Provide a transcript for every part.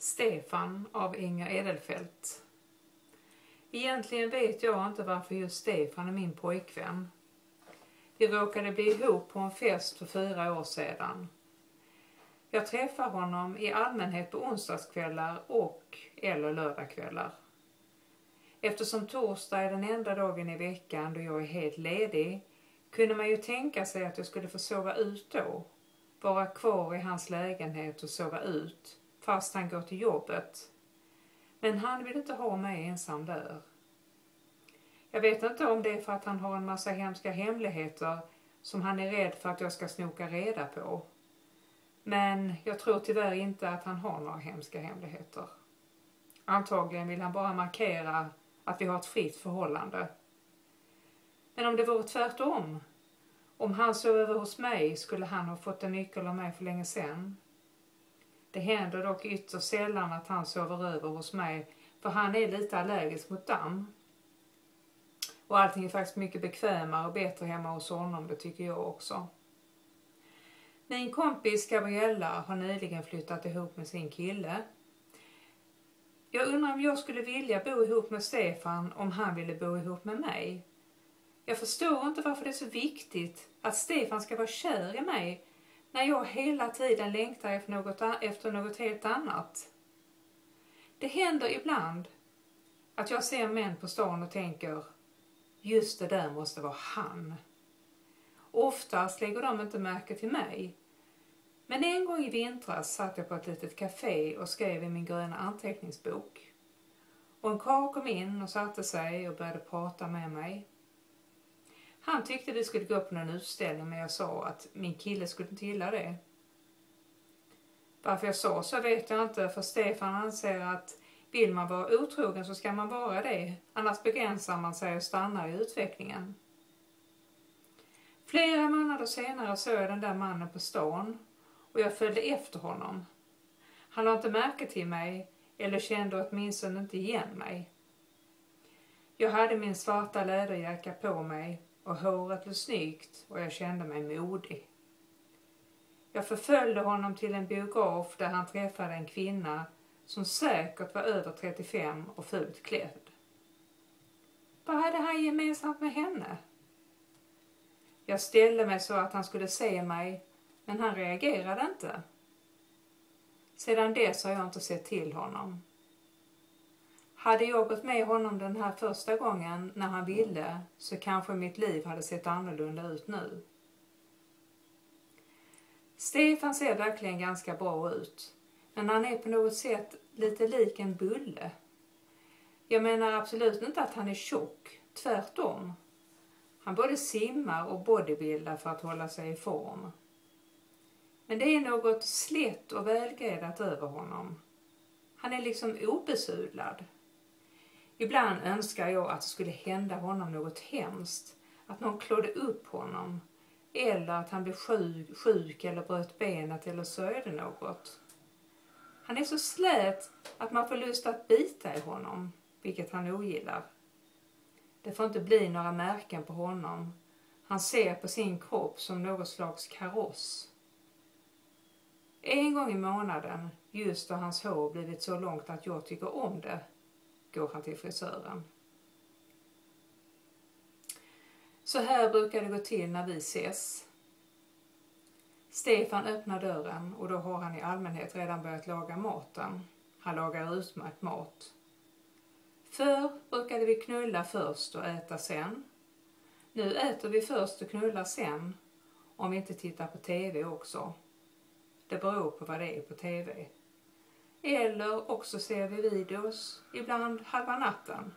Stefan av Inger Edelfelt. Egentligen vet jag inte varför just Stefan är min pojkvän. Vi råkade bli ihop på en fest för 4 år sedan. Jag träffar honom i allmänhet på onsdagskvällar eller lördagskvällar. Eftersom torsdag är den enda dagen i veckan då jag är helt ledig kunde man ju tänka sig att jag skulle få sova ut då. Vara kvar i hans lägenhet och sova ut fast han går till jobbet. Men han vill inte ha mig ensam där. Jag vet inte om det är för att han har en massa hemska hemligheter som han är rädd för att jag ska snoka reda på. Men jag tror tyvärr inte att han har några hemska hemligheter. Antagligen vill han bara markera att vi har ett fritt förhållande. Men om det vore tvärtom, om han sov över hos mig skulle han ha fått en nyckel av mig för länge sedan. Det händer dock ytterst sällan att han sover över hos mig för han är lite allergisk mot damm. Och allting är faktiskt mycket bekvämare och bättre hemma hos honom, det tycker jag också. Min kompis Gabriella har nyligen flyttat ihop med sin kille. Jag undrar om jag skulle vilja bo ihop med Stefan om han ville bo ihop med mig. Jag förstår inte varför det är så viktigt att Stefan ska vara kär i mig när jag hela tiden längtar efter något helt annat. Det händer ibland att jag ser män på stan och tänker, just det där måste vara han. Oftast lägger de inte märke till mig. Men en gång i vintras satt jag på ett litet café och skrev i min gröna anteckningsbok. Och en karl kom in och satte sig och började prata med mig. Han tyckte vi skulle gå på någon utställning men jag sa att min kille skulle inte gilla det. Varför jag sa så vet jag inte, för Stefan anser att vill man vara otrogen så ska man vara det. Annars begränsar man sig och stannar i utvecklingen. Flera månader senare såg jag den där mannen på stan och jag följde efter honom. Han lade inte märke till mig eller kände åtminstone inte igen mig. Jag hade min svarta läderjacka på mig och håret blev snyggt och jag kände mig modig. Jag förföljde honom till en biograf där han träffade en kvinna som säkert var över 35 och fult klädd. Vad hade han gemensamt med henne? Jag ställde mig så att han skulle se mig, men han reagerade inte. Sedan dess har jag inte sett till honom. Hade jag gått med honom den här första gången när han ville så kanske mitt liv hade sett annorlunda ut nu. Stefan ser verkligen ganska bra ut, men han är på något sätt lite lik en bulle. Jag menar absolut inte att han är tjock, tvärtom. Han både simmar och bodybuildar för att hålla sig i form. Men det är något slätt och välgredat över honom. Han är liksom obesudlad. Ibland önskar jag att det skulle hända honom något hemskt. Att någon klådde upp honom. Eller att han blev sjuk eller bröt benet eller sörjde något. Han är så slät att man får lust att bita i honom, vilket han ogillar. Det får inte bli några märken på honom. Han ser på sin kropp som något slags kaross. En gång i månaden, just då hans hår blivit så långt att jag tycker om det, går han till frisören. Så här brukar det gå till när vi ses. Stefan öppnar dörren och då har han i allmänhet redan börjat laga maten. Han lagar utmärkt mat. Förr brukade vi knulla först och äta sen. Nu äter vi först och knullar sen, om vi inte tittar på tv också. Det beror på vad det är på tv. Eller också ser vi videos, ibland halva natten.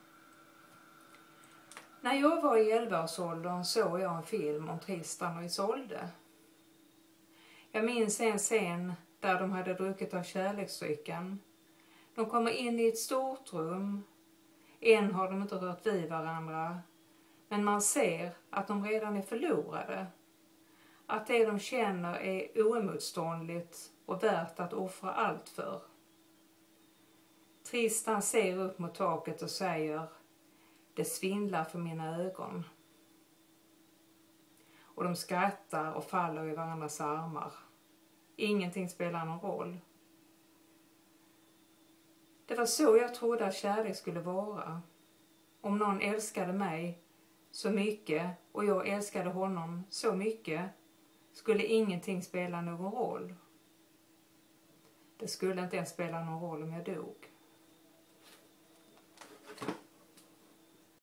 När jag var i 11-årsåldern såg jag en film om Tristan och Isolde. Jag minns en scen där de hade druckit av kärleksdrycken. De kommer in i ett stort rum. Än har de inte rört vid varandra. Men man ser att de redan är förlorade. Att det de känner är oemotståndligt och värt att offra allt för. Tristan ser upp mot taket och säger: det svindlar för mina ögon. Och de skrattar och faller i varandras armar. Ingenting spelar någon roll. var så jag trodde att kärlek skulle vara. Om någon älskade mig så mycket och jag älskade honom så mycket skulle ingenting spela någon roll. Det skulle inte ens spela någon roll om jag dog.